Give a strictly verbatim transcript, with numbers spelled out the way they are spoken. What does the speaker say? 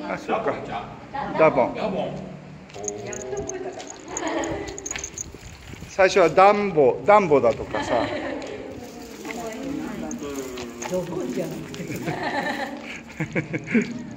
あ、そうか。ダボン。 ダボン。 最初はダンボ、ダンボだとかさ。 どこじゃなくて。